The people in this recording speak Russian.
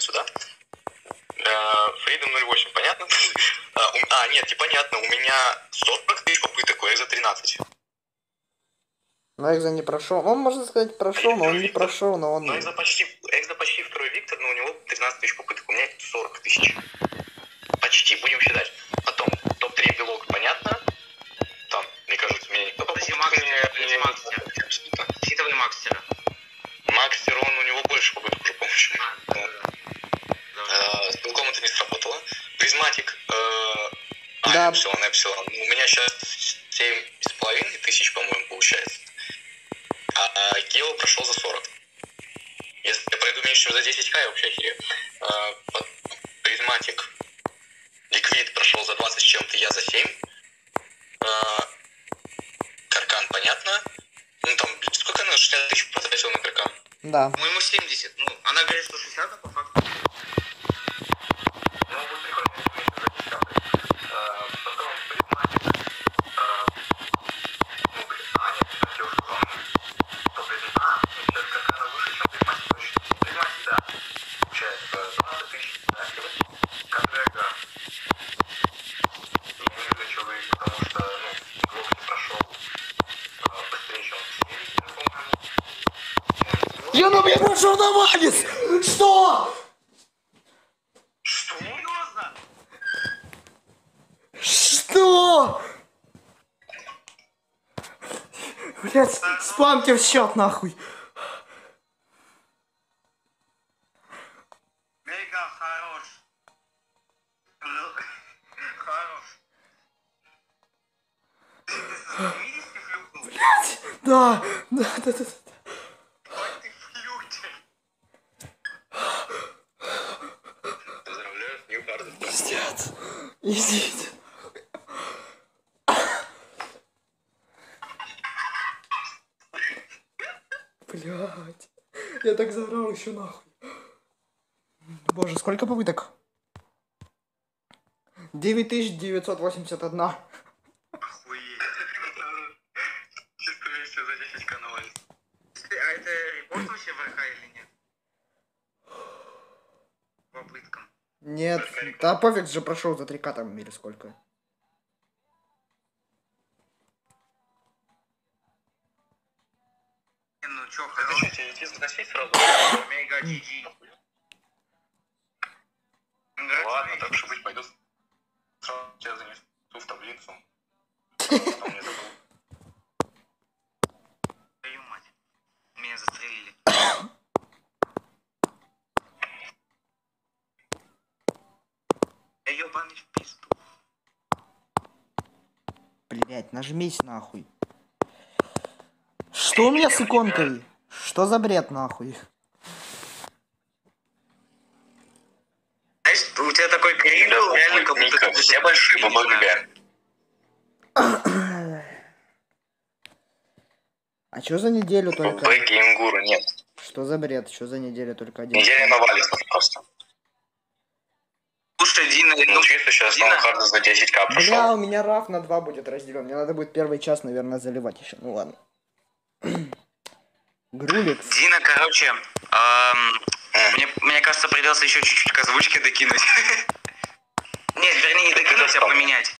сюда. Freedom 08, понятно? Нет, непонятно, у меня 40 тысяч попыток, у Экза 13. Но Экза не прошел. Он, можно сказать, прошел, но он не прошел, но он... Но Экза почти второй Виктор, но у него 13 тысяч попыток, у меня 40 тысяч. Почти, будем считать. Потом, топ-3 белок, понятно? Там, мне кажется, мне... Подожди, Макстер. Считывай Макстера. Макстер, он, у него больше попыток уже, по-моему. С белком это не сработало. Призматик, да. Эпсилон. У меня сейчас 7,5 тысяч, по-моему, получается. А Гео прошел за 40. Если я пройду меньше, чем за 10к, я вообще охерею. Призматик, Ликвид прошел за 20 с чем-то, я за 7. Каркан, понятно. Ну там, сколько она, 60 тысяч потратил на Каркан? Да. По-моему, 70. Ну, она говорит, что 60, а по факту. Ну, будет прикольно, если за 10к. Потом Призматик. Нет, я уже сказал. Сейчас Каркана выше, чем Призматик точно. Призматик, да. Получается, 20 тысяч. Кадрега. Я не люблю человека, потому что, блок не прошел быстрее, чем 7, по-моему. Я на меня прошел на Вагис! Что? Что? Серьезно? Что? Блять, спамьте в счет нахуй. Мега хорош. Хорош. Ты с 70 флюкнул? Блять, да. Какой ты флютер. Поздравляю, Нью Харден. Пиздец. Идите. Блять. Я так заорал еще нахуй. Боже, сколько попыток? 9981. Охуеть. Чувствую себя за 10к на вале. А это репорт вообще ВРХ или нет? Попыткам. Нет, да пофиг же прошел за 3к там или сколько. Ну чё, Это хорош. что, тебе идти заносить сразу? Мега GG. Ладно, так что быть, пойду сразу тебя занесу в таблицу. Потом не забыл. Твою мать. Меня застрелили. Я ёбаный в пизду. Блять, нажмись нахуй. Что у меня с иконкой? Что за бред нахуй? Знаешь, у тебя такой кринж, реально как будто... Ника, все большие ББГ. А чё за неделю только? В Геймгуру нет. Что за бред? Что за неделю только один? Неделя навалится просто. Слушай, Дина, Ну, чисто сейчас Дина. Харда за 10к Бля, прошел. у меня раф на 2 будет разделен. Мне надо будет первый час, наверное, заливать еще. Ну ладно. Груликс. Дина, короче, мне кажется, придется еще чуть-чуть к озвучке докинуть. Нет, вернее, не докинуть, а поменять.